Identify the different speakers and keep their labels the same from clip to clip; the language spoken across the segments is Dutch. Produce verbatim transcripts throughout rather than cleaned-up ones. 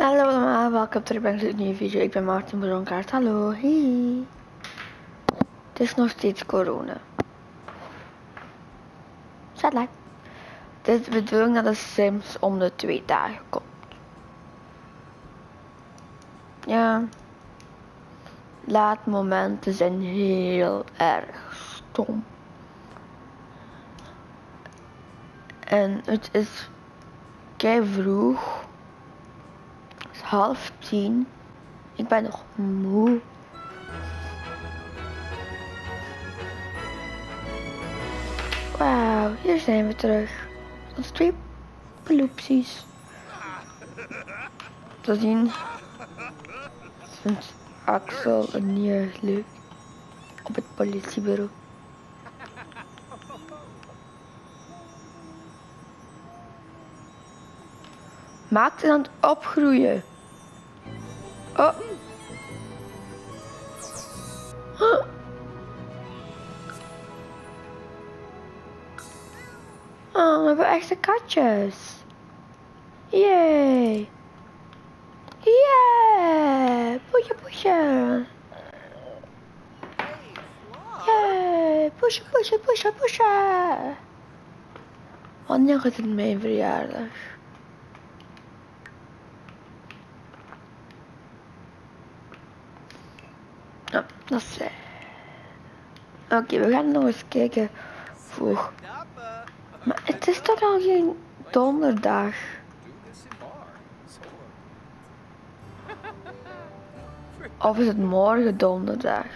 Speaker 1: Hallo allemaal, welkom terug bij een nieuwe video. Ik ben Maarten Bronkaart. Hallo, hey. Het is nog steeds corona. Zet like. Het is de bedoeling dat de Sims om de twee dagen komt. Ja. Laadmomenten zijn heel erg stom. En het is kei vroeg. Het is half tien. Ik ben nog moe. Wauw, hier zijn we terug. Ons twee ploepsies. Te zien vindt Axel een nieuw leuk op het politiebureau. Maakt het aan het opgroeien. Oh. Huh. Oh, we hebben echte katjes. Yay. Yeah. Poesje, poesje. Yay. Poesje, poesje, poesje, poesje. Wanneer is het mijn verjaardag? Oh, dat is... Uh... Oké, okay, we gaan nog eens kijken voor... Maar het is toch al geen donderdag? Of is het morgen donderdag?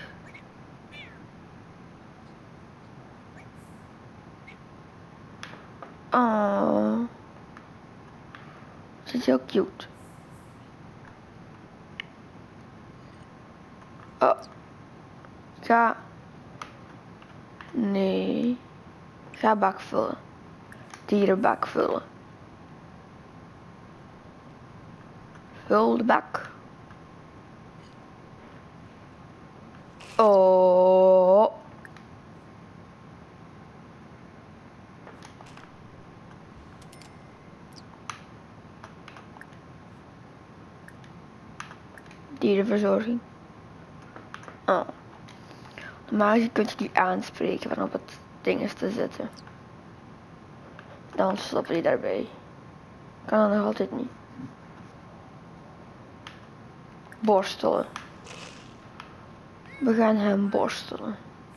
Speaker 1: Oh. Ze is heel cute. Oh. Ga. Nee. Ga bak vullen. Dierenbak vullen. Vul de bak. Oh. Dierenverzorging. Oh. Normaal kun je die aanspreken van op het ding is te zetten. Dan stoppen die daarbij. Kan dat nog altijd niet. Borstelen. We gaan hem borstelen.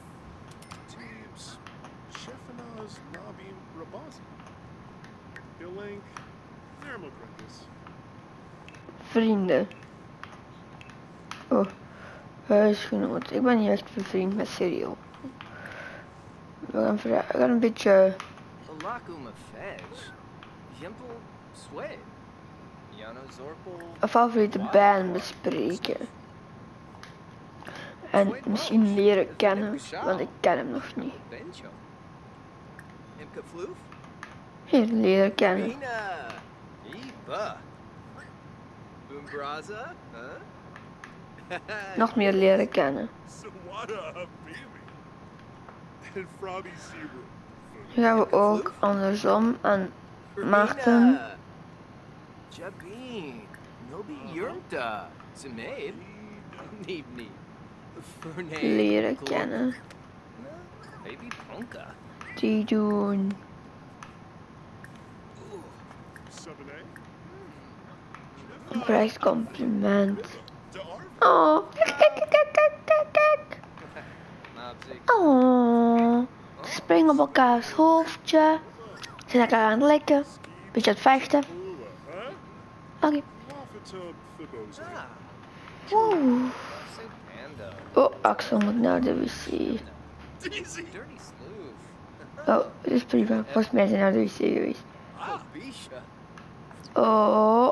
Speaker 1: Vrienden. Oh, huisgenoot. Ik ben niet echt bevriend met Serial. We gaan, we gaan een beetje... een favoriete band bespreken. En misschien leren kennen, want ik ken hem nog niet. Hier, leren kennen. Nog meer leren kennen. Nu gaan we ook andersom aan Maarten leren kennen. Die doen een prijscompliment. Oh, kijk, kijk, kijk, kijk, kijk, kijk. Oh, ze springen op elkaars hoofdje. Ze zijn elkaar aan het likken. Beetje aan het vechten. Oké. Okay. Oeh. Oh, Axel moet naar de wc. Oh, dat is prima. Volgens mij zijn naar de wc geweest. Oh.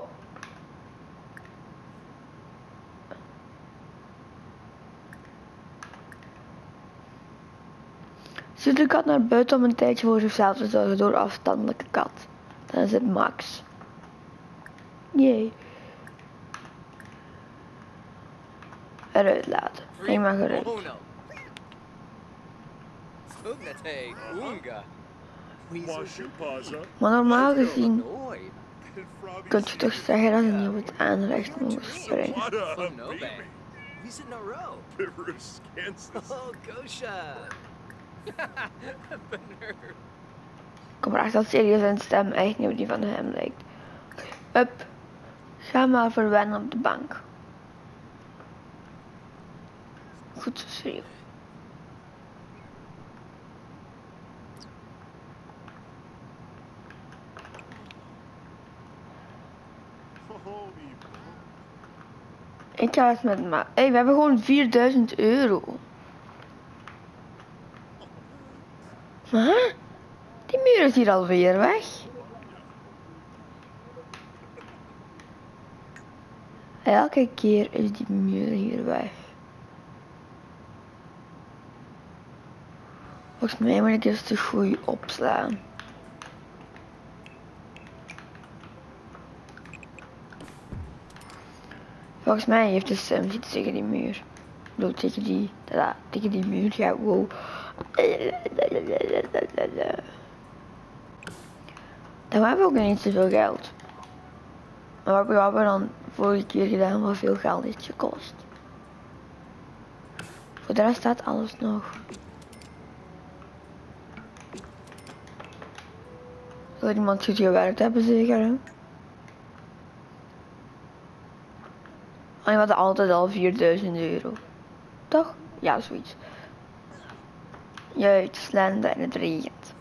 Speaker 1: Stuurt de kat naar buiten om een tijdje voor zichzelf te zorgen door afstandelijke kat. Dan is het Max. Jee. Eruit laten. Hij mag eruit. Maar normaal gezien Kunt je toch zeggen dat ze niet op het aanrecht mogen springen? Kom maar, dat serieus zijn stem echt niet op die van hem lijkt. Up. Ga maar verwennen op de bank. Goed zo schreeuw. Ik ga het met maar. Hé, hey, we hebben gewoon vierduizend euro. Huh? Die muur is hier alweer weg. Elke keer is die muur hier weg. Volgens mij moet ik eens de goeie opslaan. Volgens mij heeft de Sims iets tegen die muur. Ik bedoel, tegen die, tada, tegen die muur. Ja, wow. Dan hebben we ook niet zoveel geld. Maar wat hebben we dan vorige keer gedaan, wat veel geld heeft gekost. Voor de rest staat alles nog. Wil iemand goed gewerkt hebben zeker, hè? En we hadden altijd al vierduizend euro. Toch? Ja, zoiets. Juist, slender en het regent.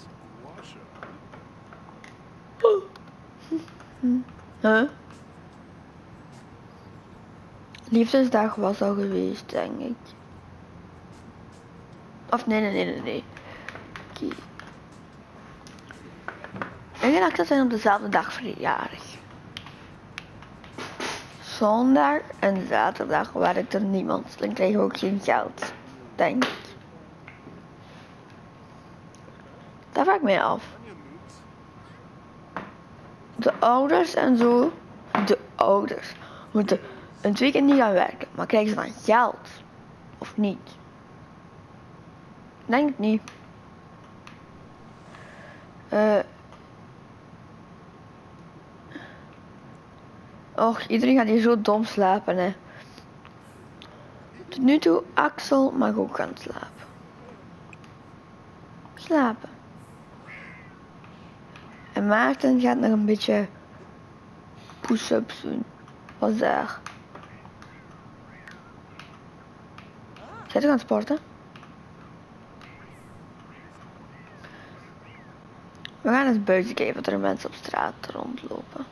Speaker 1: Huh? Liefdesdag was al geweest, denk ik. Of nee, nee, nee, nee, nee. Oké. Okay. Ik denk dat zijn op dezelfde dag verjaardag. Zondag en zaterdag werkt er niemand. Dan krijgen we ook geen geld, denk ik. Dat vraag ik mij af. De ouders en zo, de ouders moeten een weekend niet gaan werken, maar krijgen ze dan geld? Of niet? Denk het niet. Uh, Och, iedereen gaat hier zo dom slapen, hè. Tot nu toe, Axel mag ook gaan slapen. Slapen. En Maarten gaat nog een beetje push-ups doen. Wat is daar? Zijn ze gaan sporten? We gaan eens buiten kijken wat er mensen op straat rondlopen.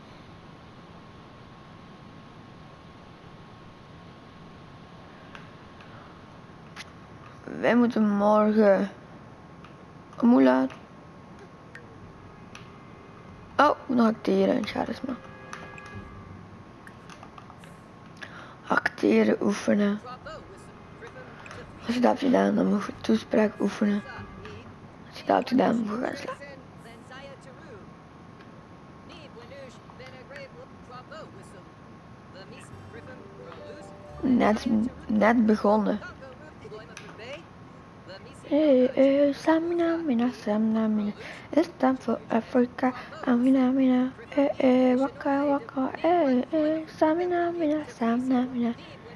Speaker 1: Wij moeten morgen... Hoe laat? Oh, nog acteren in charisma. Acteren, oefenen. Als je dat hebt gedaan, dan moet je toespraak oefenen. Als je dat hebt gedaan, moet je gaan slapen. Net, net begonnen. Hey, hey, Samina, mina, Samina, mina. It's time for Africa. Amina, mina. Hey, hey, waka, waka. Hey, hey, Samina, mina, Samina, mina.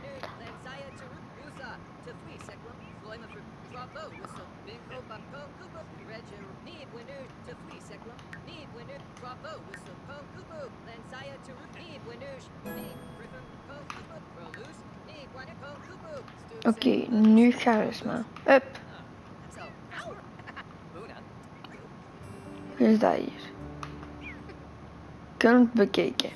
Speaker 1: Oké, okay, nu charisma. Up. Hoe is dat hier? Kunnen het bekijken.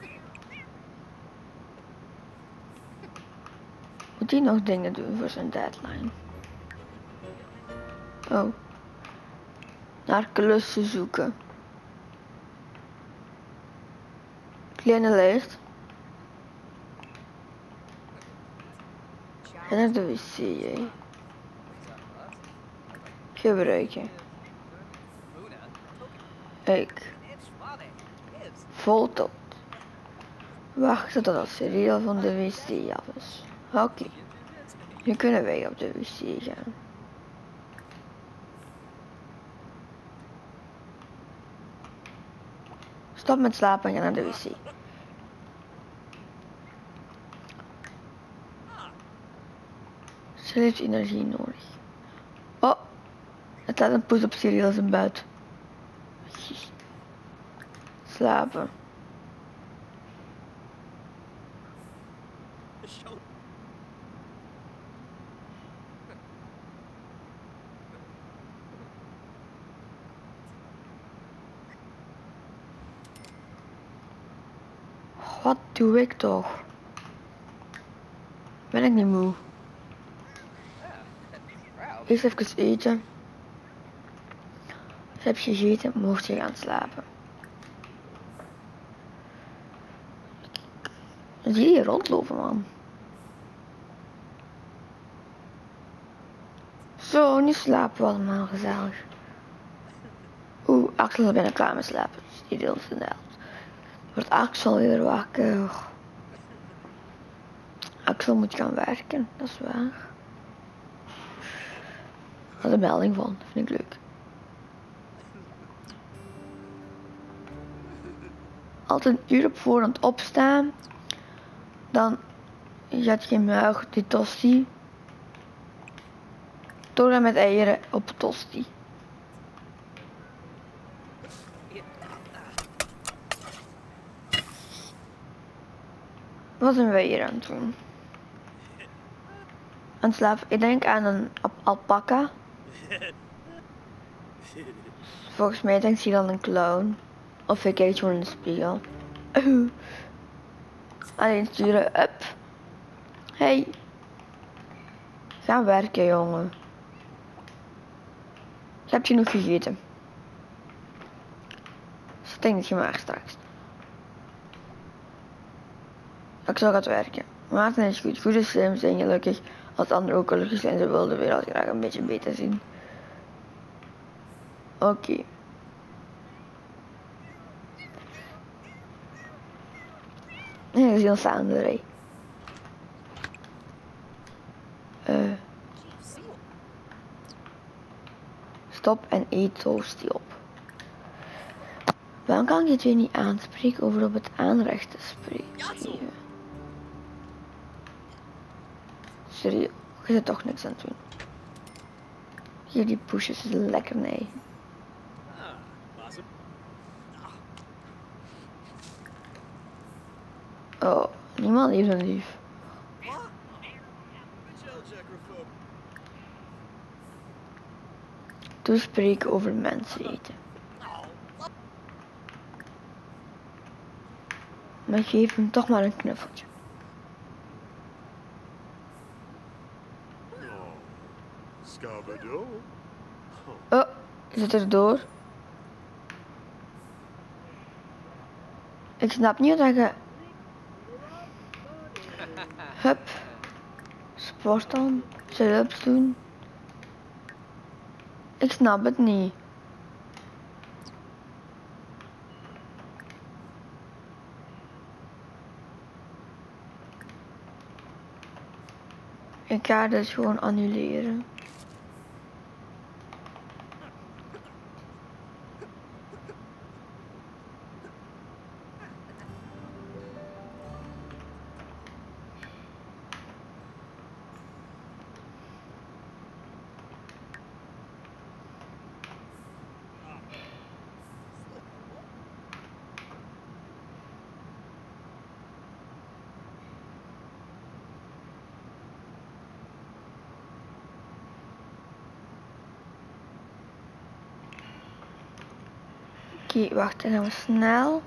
Speaker 1: Moet hij nog dingen doen voor zijn deadline? Oh. Naar klussen zoeken. Kleine lijst. En naar de wc. Hè. Gebruiken. Ik. Voltooid. Wachten tot het serieel van de wc af is. Oké. Okay. Nu kunnen wij op de wc gaan. Stop met slapen en ga naar de wc. Ze heeft energie nodig. Oh, het laat een poes op Cyril zijn buit. Slapen. Wat doe ik toch? Ben ik niet moe? Eerst even eten. Als heb je gegeten, mocht je gaan slapen. Dan zie je hier rondlopen, man. Zo, nu slapen we allemaal gezellig. Oeh, Axel is bijna klaar met slapen. Dus die deelt in de helft. Wordt Axel weer wakker. Axel moet gaan werken, dat is waar. Dat is een melding van, dat vind ik leuk. Altijd een uur op voorhand opstaan. Dan zet je muig die tosti. Door met eieren op tosti. Wat zijn we hier aan het doen? Aan het slapen. Ik denk aan een alpaca. Volgens mij denkt hij dan een clown. Of ik kijk gewoon in de spiegel. Alleen sturen up. Hey. Ga werken, jongen. Je hebt genoeg gegeten. Dus ik denk dat je maar straks. Ik zal gaan werken. Maarten is goed. Goede slim zijn gelukkig. Als anderen ook gelukkig zijn, ze wilden de wereld graag een beetje beter zien. Oké. Okay. Nee, dat is heel staande rij. Uh. Stop en eet toastie op. Waarom kan ik het weer niet aanspreken over op het aanrecht te spreken? Serieus, je zit toch niks aan het doen. Hier die poesjes is lekker nee. Oh, niemand heeft een lief. Toespreken over mensen eten. Maar geef hem toch maar een knuffeltje. Oh, zit er door. Ik snap niet dat je... Hup. Sport dan. Sit-ups doen. Ik snap het niet. Ik ga dus gewoon annuleren. Oké, okay, wacht, dan gaan we snel.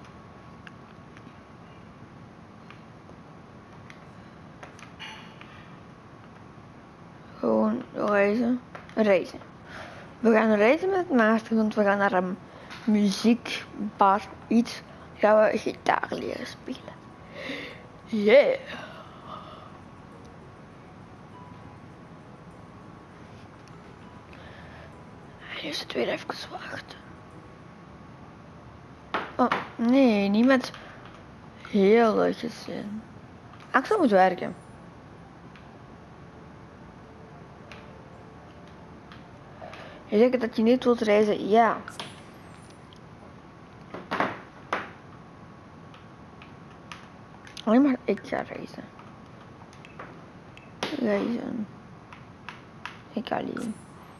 Speaker 1: Gewoon reizen. Reizen. We gaan reizen met Maarten, want we gaan naar een muziekbar, iets. Gaan we gitaar leren spelen. Yeah! En nu is het weer even wachten. Oh, nee, niet met heel leuk gezin. Axel moet werken. Je zegt dat je niet wilt reizen, ja. Alleen maar ik ga reizen. Reizen. Ik alleen.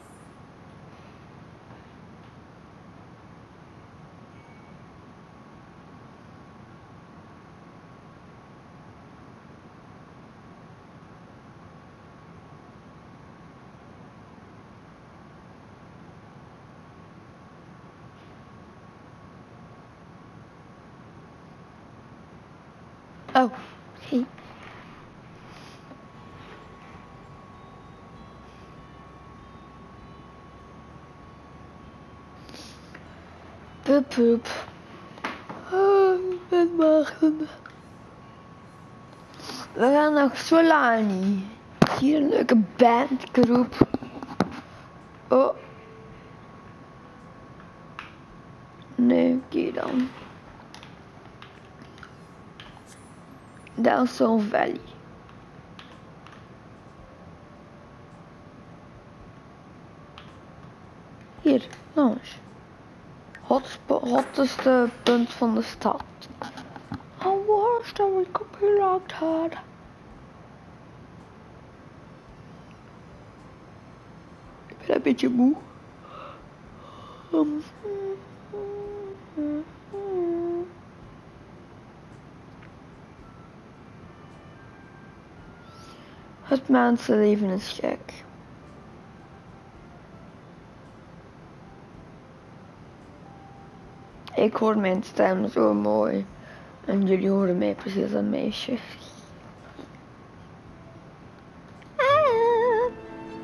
Speaker 1: Oh, hey. Pup, pup. Oh, ik ben wachten. We gaan naar Solani. Hier een leuke bandgroep. Oh. Nee, oké okay dan. Delson Valley. Hier, langs. Hotspot, hotteste punt van de stad. Oh, worst dat we copyright had. Ik ben een beetje moe. Um. Het mensenleven is gek. Ik hoor mijn stem zo mooi. En jullie horen mij precies als een meisje. Ah.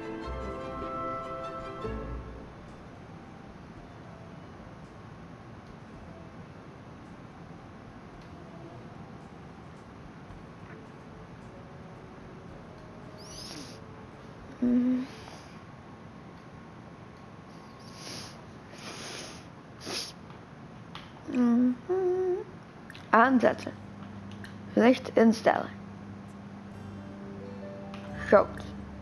Speaker 1: Mm. Mm-hmm. Aanzetten. Licht instellen. Goud.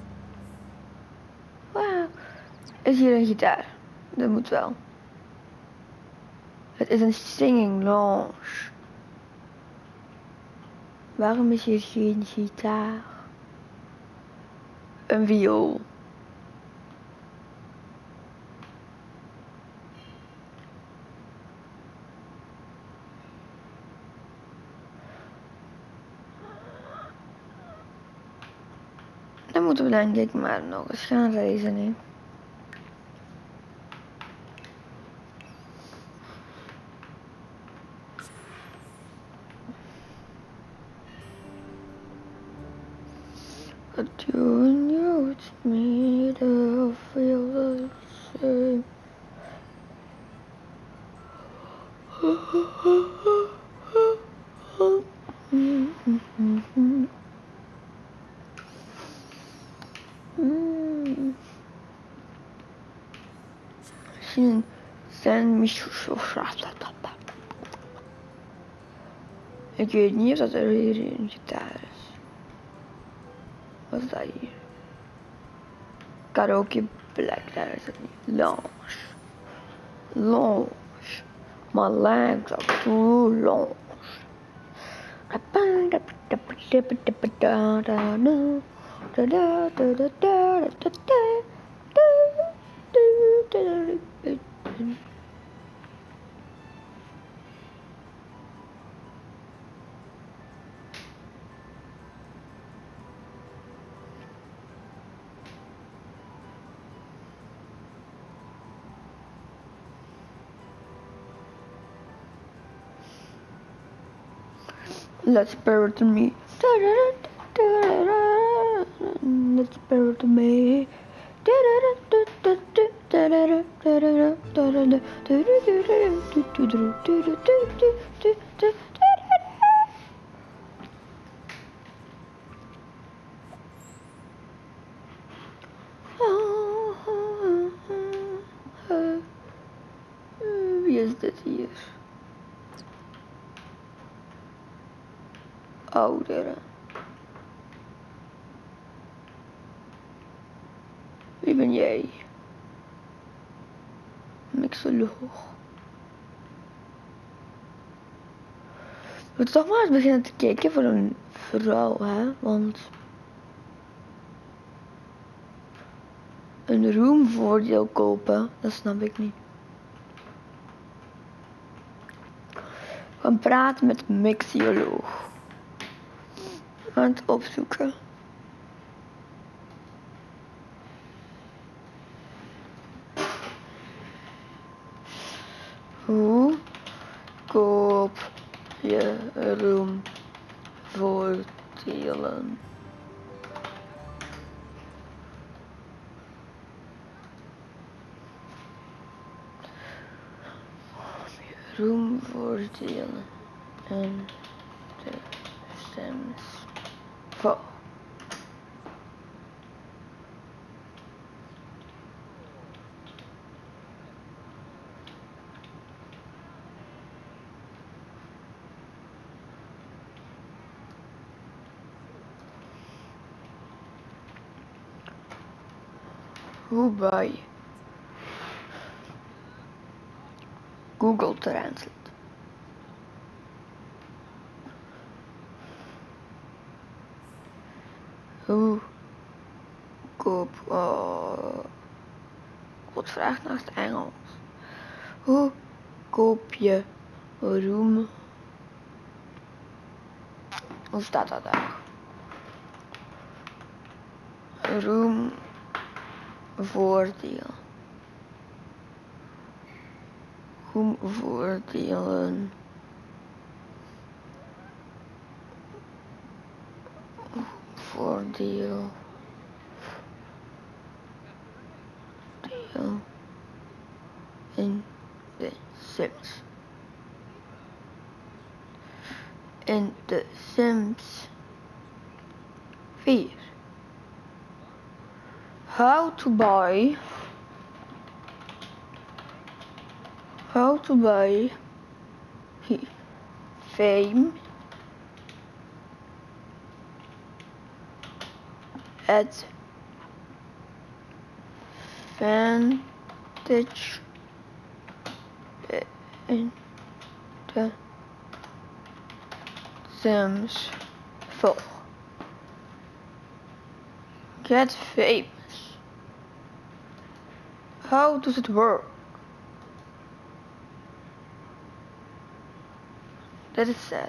Speaker 1: Wauw. Is hier een gitaar? Dat moet wel. Het is een singing lounge. Waarom is hier geen gitaar? Een viool. Dan moeten we denk ik maar nog eens gaan reizen nu. What you know it's made of feel the same. Misschien zijn misschien. Ik weet niet of dat er hier een gitaar is. Wat is dat hier? Karaoke Black, daar is het niet. Lounge. Lounge. My legs are too long. Let's bear to me. Let's bear to me. Wie is dit hier? Ouderen. Wie ben jij? Mixoloog. moeten toch maar eens beginnen te kijken voor een vrouw, hè? Want een roomvoordeel kopen, dat snap ik niet. Gaan praten met de mixioloog. Aan het opzoeken. Hoe koop je roomvoordelen? Roomvoordelen en de Sims. Oh. Hoe bij Google Translate. Hoe koop... Oh, wat vraagt naar het Engels? Hoe koop je room? Hoe staat dat daar? Roomvoordeel. Roomvoordelen. Voordeel. Deel. In de Sims. In de Sims vier. How to buy. How to buy fame at Vantage in the Sims four. Get famous. How does it work? That is sad.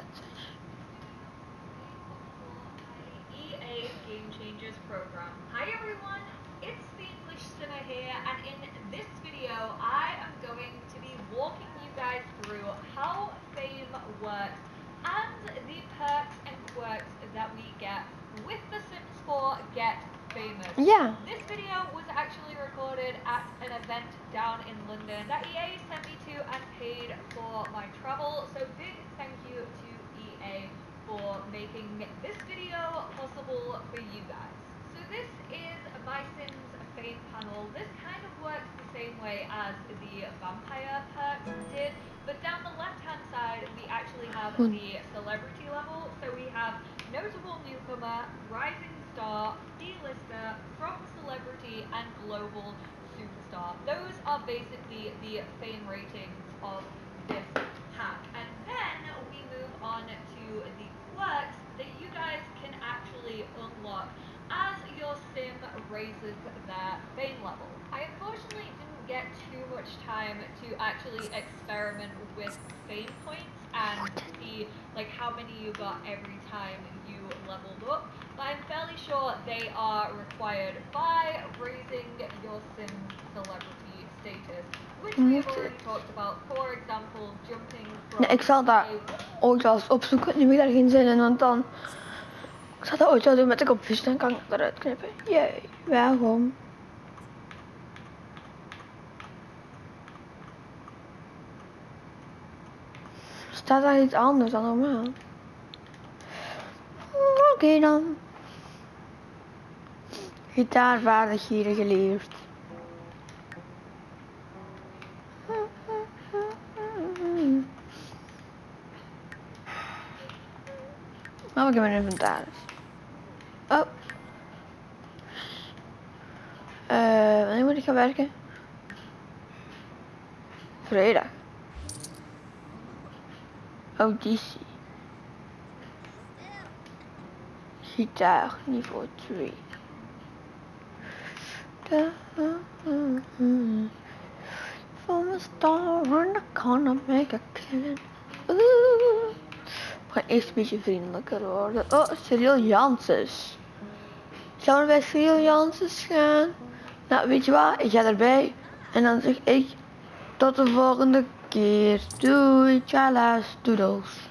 Speaker 2: E A Game Changers program. Hi everyone, it's the English Simmer here, and in this video I am going to be walking you guys through how fame works and the perks and quirks that we get with the Sims four Get Famous.
Speaker 1: Yeah.
Speaker 2: This video was actually recorded at an event down in London that E A sent me to and paid for my travel, so big thank you to E A for making this video possible for you guys. So this is my Sims Fame panel. This kind of works the same way as the vampire perks did, but down the left hand side we actually have the celebrity level. So we have notable newcomer, rising star, D-lister, from celebrity, and global superstar. Those are basically the fame ratings of this hack. And then we move on to the quirks that you guys can actually unlock as your sim raises their fame level. I unfortunately didn't get too much time to actually experiment with fame points and see like how many you got every time you leveled up, but I'm fairly sure they are required by raising your sim celebrity status, which we have already talked about. For example, jumping from
Speaker 1: Nee, ik zal daar ooit wel eens opzoeken. Nu moet ik daar geen zin in, want dan... Ik zal dat ooit wel doen met de kopjes, dan kan ik het eruit knippen. Jee, waarom? Staat daar iets anders dan normaal? Oké okay dan. Gitaarvaardigheden geleerd. Oh, ik heb een inventaris. Oh. Uh, wanneer moet ik gaan werken? Vrijdag. Auditie. gitaar niveau twee. From a star on the corner make a killing. Oeh. We gaan eerst een beetje vriendelijker worden. Oh, Cyril Janssens. Zullen we bij Cyril Janssens gaan? Nou, weet je wat? Ik ga erbij. En dan zeg ik tot de volgende keer. Doei, tjala's, doedels.